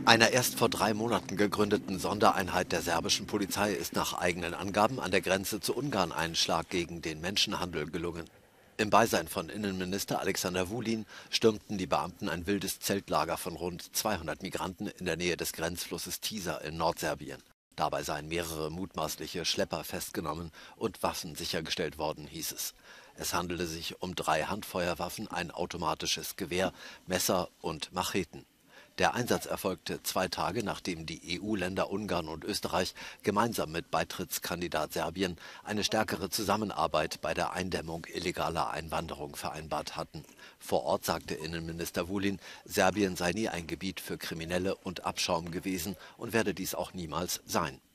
Einer erst vor 3 Monaten gegründeten Sondereinheit der serbischen Polizei ist nach eigenen Angaben an der Grenze zu Ungarn ein Schlag gegen den Menschenhandel gelungen. Im Beisein von Innenminister Alexander Vulin stürmten die Beamten ein wildes Zeltlager von rund 200 Migranten in der Nähe des Grenzflusses Tisa in Nordserbien. Dabei seien mehrere mutmaßliche Schlepper festgenommen und Waffen sichergestellt worden, hieß es. Es handelte sich um 3 Handfeuerwaffen, ein automatisches Gewehr, Messer und Macheten. Der Einsatz erfolgte 2 Tage, nachdem die EU-Länder Ungarn und Österreich gemeinsam mit Beitrittskandidat Serbien eine stärkere Zusammenarbeit bei der Eindämmung illegaler Einwanderung vereinbart hatten. Vor Ort sagte Innenminister Vulin, Serbien sei nie ein Gebiet für Kriminelle und Abschaum gewesen und werde dies auch niemals sein.